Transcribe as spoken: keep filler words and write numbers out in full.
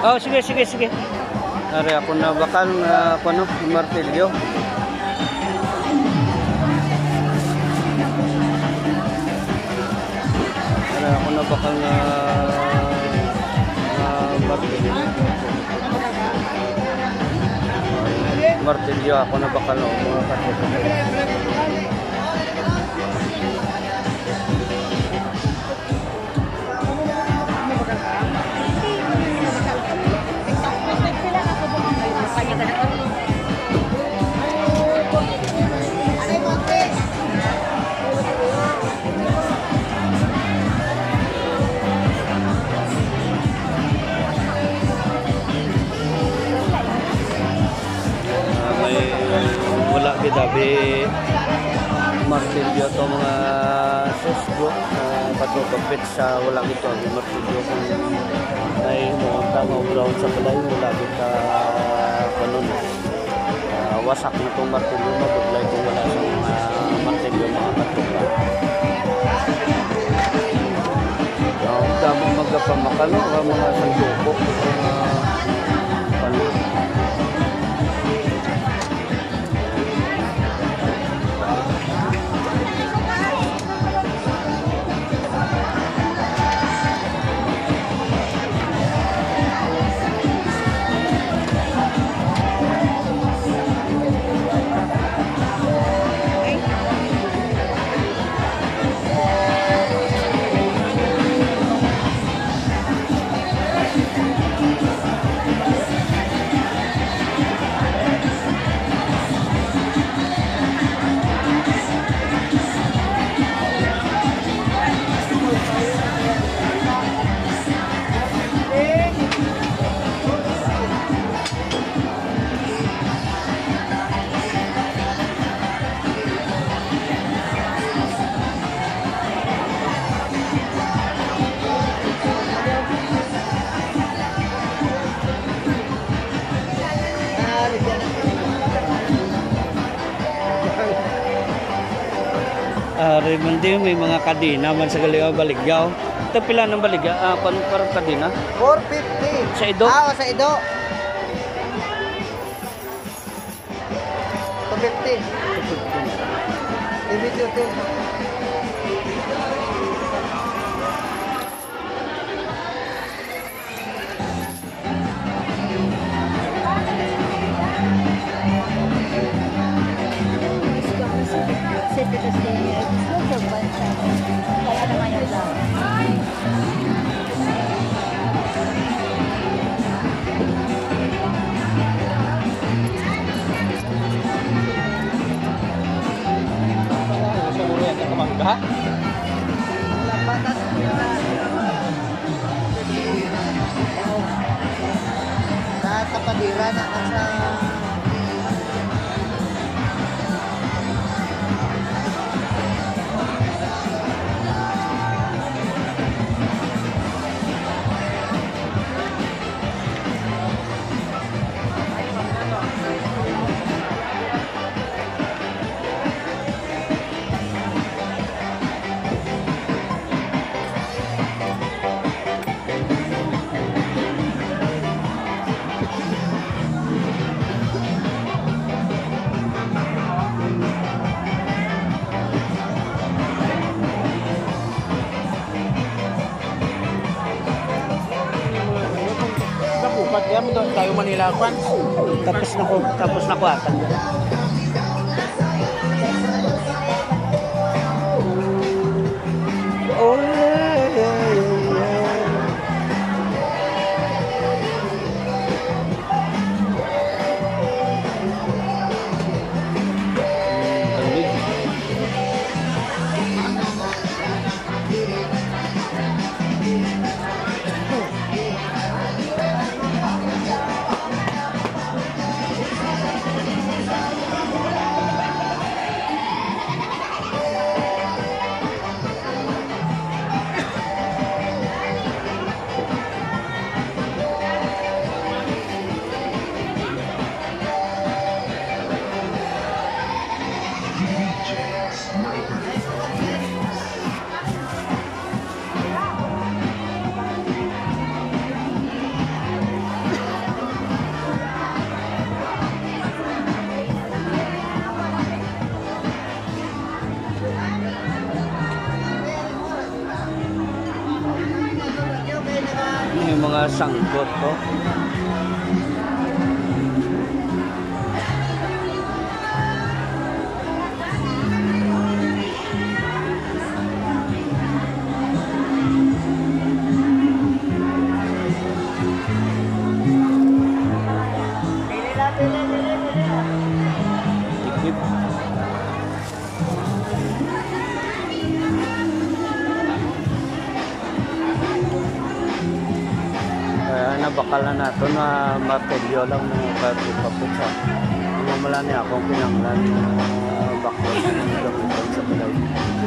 Oh, sige, sige, sige. Ari ako na bakal uh, ano, martilyo. Ari ako na bakal na uh, martilyo. Martilyo ako na bakal na mga kapatid. Dabi martilyo to mga susgo uh, patutupit sa wala ito ang martilyo kung ay muunta mga ground sa balay wala kita kanun uh, wasak nitong martilyo mabuglay kung wala sa mga martilyo mga patupa ang uh, dami magapamakalo mga sanduko mga pano. Uh, Raymond, may mga kadina man sa Galiao Baligyaw. Ito pila ng Baligyaw? Ah, uh, parang kadina? four fifty. Sa Ido? Ah, sa Ido. two fifty. two fifty. Mangga? Sa Tapadira na sa Yan mo tayo Manila kwan. Tapos na ko, tapos na ko atan. Oh, yeah, yeah, yeah. sangkot ko. Ikip. Kaya nabakalan nato na martelyo lang ng kapit sa ang mamala niya akong pinanglan na baklot ng gamitan sa balay.